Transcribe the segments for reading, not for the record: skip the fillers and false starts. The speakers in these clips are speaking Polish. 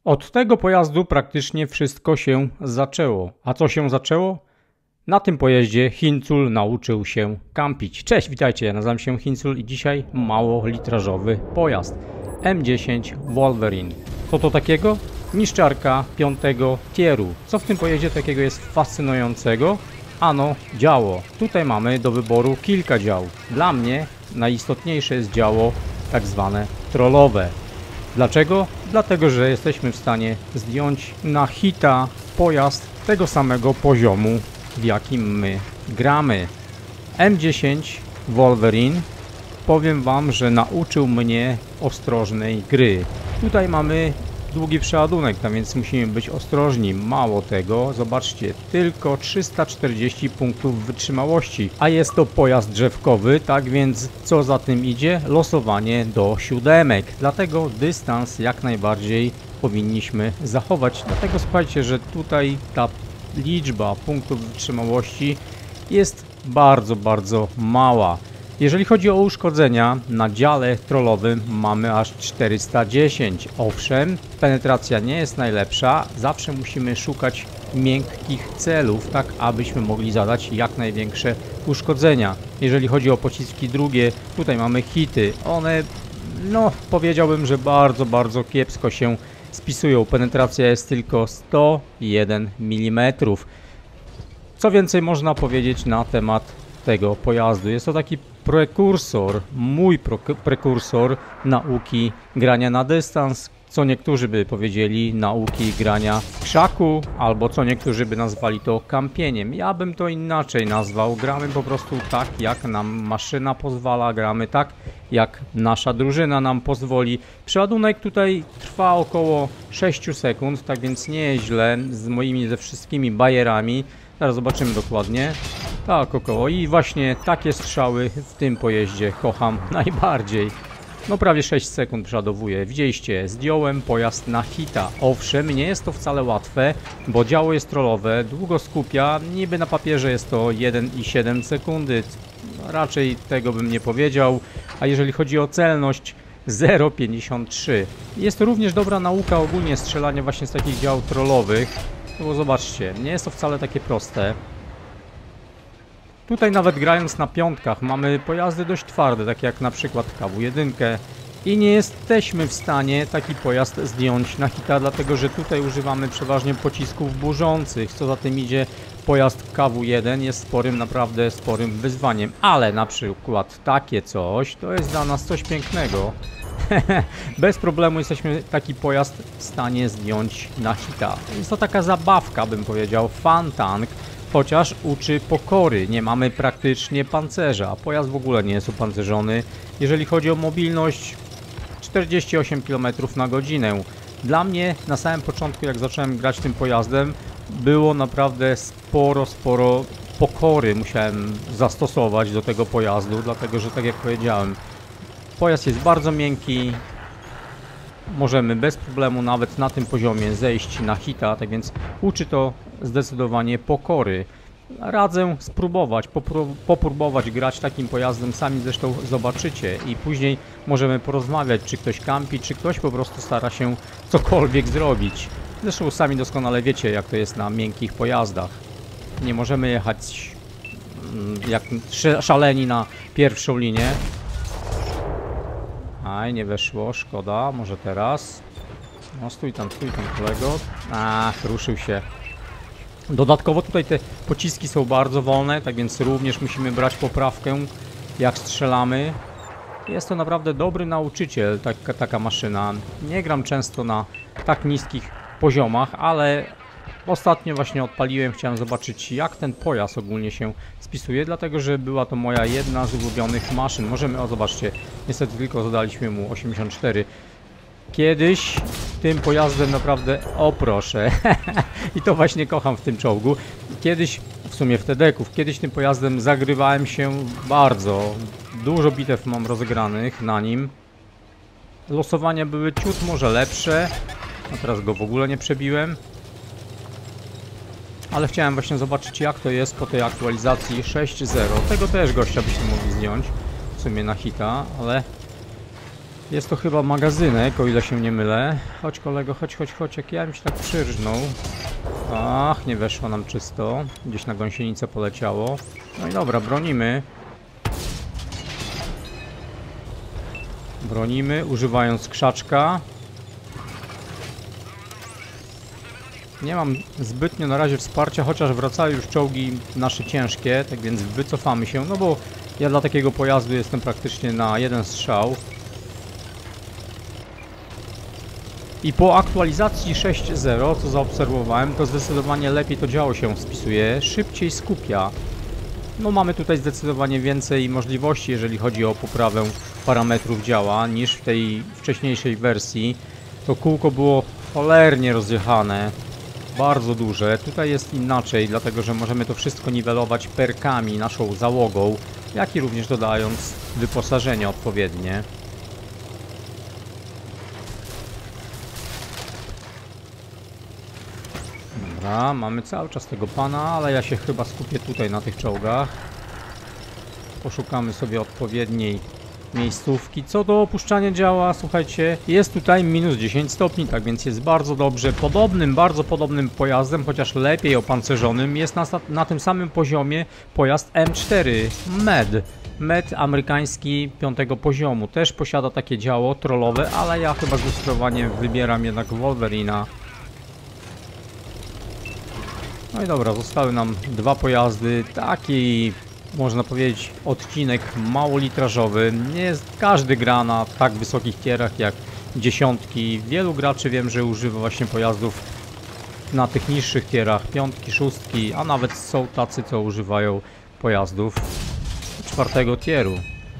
Od tego pojazdu praktycznie wszystko się zaczęło. A co się zaczęło? Na tym pojeździe Hincul nauczył się kampić. Cześć, witajcie, ja nazywam się Hincul i dzisiaj małolitrażowy pojazd M10 Wolverine. Co to takiego? Niszczarka 5. tieru. Co w tym pojeździe takiego jest fascynującego? Ano działo. Tutaj mamy do wyboru kilka działów. Dla mnie najistotniejsze jest działo tak zwane trollowe. Dlaczego? Dlatego, że jesteśmy w stanie zdjąć na hita pojazd tego samego poziomu, w jakim my gramy. M10 Wolverine, powiem wam, że nauczył mnie ostrożnej gry. Tutaj mamy długi przeładunek, tak więc musimy być ostrożni. Mało tego, zobaczcie, tylko 340 punktów wytrzymałości, a jest to pojazd drzewkowy, tak więc co za tym idzie? Losowanie do 7. Dlatego dystans jak najbardziej powinniśmy zachować. Dlatego słuchajcie, że tutaj ta liczba punktów wytrzymałości jest bardzo mała. Jeżeli chodzi o uszkodzenia, na dziale trollowym mamy aż 410. Owszem, penetracja nie jest najlepsza, zawsze musimy szukać miękkich celów, tak abyśmy mogli zadać jak największe uszkodzenia. Jeżeli chodzi o pociski drugie, tutaj mamy hity. One, no powiedziałbym, że bardzo kiepsko się spisują. Penetracja jest tylko 101 mm. Co więcej można powiedzieć na temat tego pojazdu? Jest to taki prekursor, mój prekursor nauki grania na dystans, co niektórzy by powiedzieli nauki grania w krzaku, albo co niektórzy by nazwali to kampieniem. Ja bym to inaczej nazwał. Gramy po prostu tak, jak nam maszyna pozwala, gramy tak, jak nasza drużyna nam pozwoli. Przeładunek tutaj trwa około 6 sekund, tak więc nie jest źle z moimi ze wszystkimi bajerami. Teraz zobaczymy dokładnie. Tak, około. I właśnie takie strzały w tym pojeździe kocham najbardziej. No prawie 6 sekund przeładowuję. Widzieliście, zdjąłem pojazd na hita. Owszem, nie jest to wcale łatwe, bo działo jest trollowe, długo skupia. Niby na papierze jest to 1,7 sekundy. Raczej tego bym nie powiedział. A jeżeli chodzi o celność, 0,53. Jest to również dobra nauka ogólnie strzelania właśnie z takich dział trollowych. No bo zobaczcie, nie jest to wcale takie proste. Tutaj nawet grając na piątkach mamy pojazdy dość twarde, takie jak na przykład KW1 i nie jesteśmy w stanie taki pojazd zdjąć na hita, dlatego że tutaj używamy przeważnie pocisków burzących. Co za tym idzie, pojazd KW1 jest naprawdę sporym wyzwaniem, ale na przykład takie coś to jest dla nas coś pięknego. Bez problemu jesteśmy taki pojazd w stanie zdjąć na hita. Jest to taka zabawka, bym powiedział, fun tank. Chociaż uczy pokory, nie mamy praktycznie pancerza, pojazd w ogóle nie jest opancerzony. Jeżeli chodzi o mobilność, 48 km na godzinę. Dla mnie na samym początku, jak zacząłem grać tym pojazdem, było naprawdę sporo pokory musiałem zastosować do tego pojazdu, dlatego że tak jak powiedziałem, pojazd jest bardzo miękki. Możemy bez problemu nawet na tym poziomie zejść na hita, tak więc uczy to zdecydowanie pokory. Radzę spróbować, popróbować grać takim pojazdem, sami zresztą zobaczycie i później możemy porozmawiać, czy ktoś kampi, czy ktoś po prostu stara się cokolwiek zrobić. Zresztą sami doskonale wiecie, jak to jest na miękkich pojazdach. Nie możemy jechać jak szaleni na pierwszą linię. Aj, nie weszło, szkoda, może teraz. No stój tam kolego. Ach, ruszył się. Dodatkowo tutaj te pociski są bardzo wolne, tak więc również musimy brać poprawkę, jak strzelamy. Jest to naprawdę dobry nauczyciel, taka maszyna. Nie gram często na tak niskich poziomach, ale ostatnio właśnie odpaliłem, chciałem zobaczyć, jak ten pojazd ogólnie się spisuje, dlatego że była to moja jedna z ulubionych maszyn. Możemy, o zobaczcie, niestety tylko zadaliśmy mu 84. Kiedyś tym pojazdem naprawdę, o proszę, i to właśnie kocham w tym czołgu, kiedyś, w sumie w TD-ków, kiedyś tym pojazdem zagrywałem się bardzo, dużo bitew mam rozegranych na nim. Losowania były ciut może lepsze, a teraz go w ogóle nie przebiłem. Ale chciałem właśnie zobaczyć, jak to jest po tej aktualizacji 6.0. Tego też gościa byśmy mogli zdjąć w sumie na hita, ale Jest to chyba magazynek, o ile się nie mylę. Chodź kolego, chodź, jak ja bym się tak przyrżnął. Ach, nie weszło nam czysto. Gdzieś na gąsienicę poleciało. No i dobra, bronimy. Bronimy, używając krzaczka. Nie mam zbytnio na razie wsparcia, chociaż wracają już czołgi nasze ciężkie, tak więc wycofamy się, no bo ja dla takiego pojazdu jestem praktycznie na jeden strzał. I po aktualizacji 6.0, co zaobserwowałem, to zdecydowanie lepiej to działo się spisuje, szybciej skupia. No mamy tutaj zdecydowanie więcej możliwości, jeżeli chodzi o poprawę parametrów działa, niż w tej wcześniejszej wersji. To kółko było cholernie rozjechane, bardzo duże. Tutaj jest inaczej, dlatego że możemy to wszystko niwelować perkami, naszą załogą, jak i również dodając wyposażenie odpowiednie. Dobra, mamy cały czas tego pana, ale ja się chyba skupię tutaj na tych czołgach. Poszukamy sobie odpowiedniej miejscówki. Co do opuszczania działa, słuchajcie, jest tutaj minus 10 stopni, tak więc jest bardzo dobrze. Bardzo podobnym pojazdem, chociaż lepiej opancerzonym, jest na tym samym poziomie pojazd M4 MED amerykański 5. poziomu. Też posiada takie działo trollowe, ale ja chyba zdecydowanie wybieram jednak Wolverina. No i dobra, zostały nam dwa pojazdy, taki można powiedzieć odcinek mało litrażowy. Nie jest każdy gra na tak wysokich tierach jak dziesiątki. Wielu graczy wiem, że używa właśnie pojazdów na tych niższych tierach, piątki, szóstki, a nawet są tacy, co używają pojazdów 4. tieru.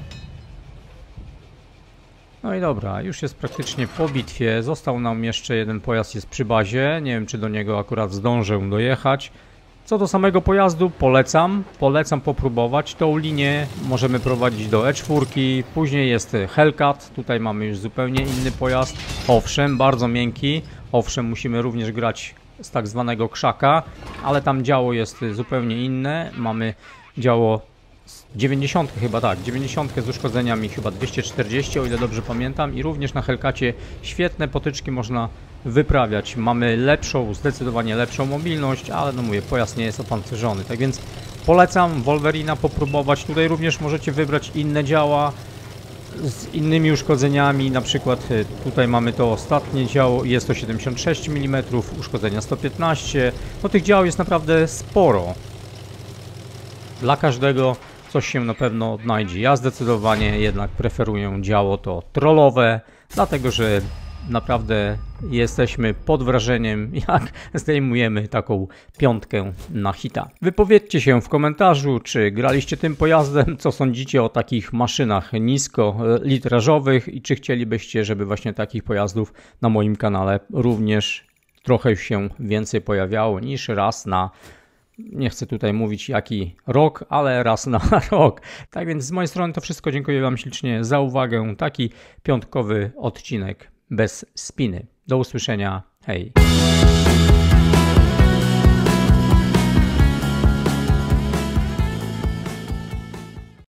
No i dobra, już jest praktycznie po bitwie. Został nam jeszcze jeden pojazd, jest przy bazie. Nie wiem, czy do niego akurat zdążę dojechać. Co do samego pojazdu, polecam popróbować. Tą linię możemy prowadzić do E4, później jest Hellcat, tutaj mamy już zupełnie inny pojazd. Owszem, bardzo miękki, owszem, musimy również grać z tak zwanego krzaka, ale tam działo jest zupełnie inne. Mamy działo 90 chyba, tak, 90 z uszkodzeniami chyba 240, o ile dobrze pamiętam, i również na Hellcacie świetne potyczki można wyprawiać. Mamy lepszą, zdecydowanie lepszą mobilność, ale no mówię, pojazd nie jest opancerzony, tak więc polecam Wolverina popróbować. Tutaj również możecie wybrać inne działa z innymi uszkodzeniami, na przykład tutaj mamy to ostatnie działo, jest to 76 mm, uszkodzenia 115, no tych dział jest naprawdę sporo. Dla każdego coś się na pewno odnajdzie. Ja zdecydowanie jednak preferuję działo to trollowe, dlatego że naprawdę jesteśmy pod wrażeniem, jak zdejmujemy taką piątkę na hita. Wypowiedzcie się w komentarzu, czy graliście tym pojazdem, co sądzicie o takich maszynach niskolitrażowych i czy chcielibyście, żeby właśnie takich pojazdów na moim kanale również trochę się więcej pojawiało niż raz na... Nie chcę tutaj mówić jaki rok, ale raz na rok. Tak więc z mojej strony to wszystko. Dziękuję Wam ślicznie za uwagę. Taki piątkowy odcinek bez spiny. Do usłyszenia. Hej.